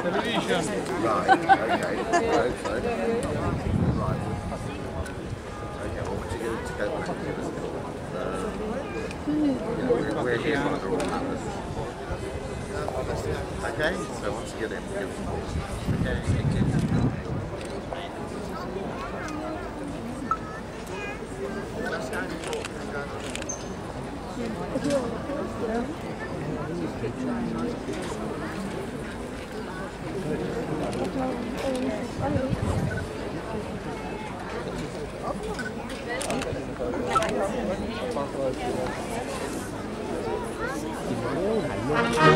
Right, okay. I hope so. Right. Okay, well, what you going to go back to give us we're here by the wrong numbers. Okay, so once you get in, give us a call. Okay, thank you. Hãy subscribe cho kênh Ghiền Mì Gõ để không bỏ lỡ những video hấp dẫn.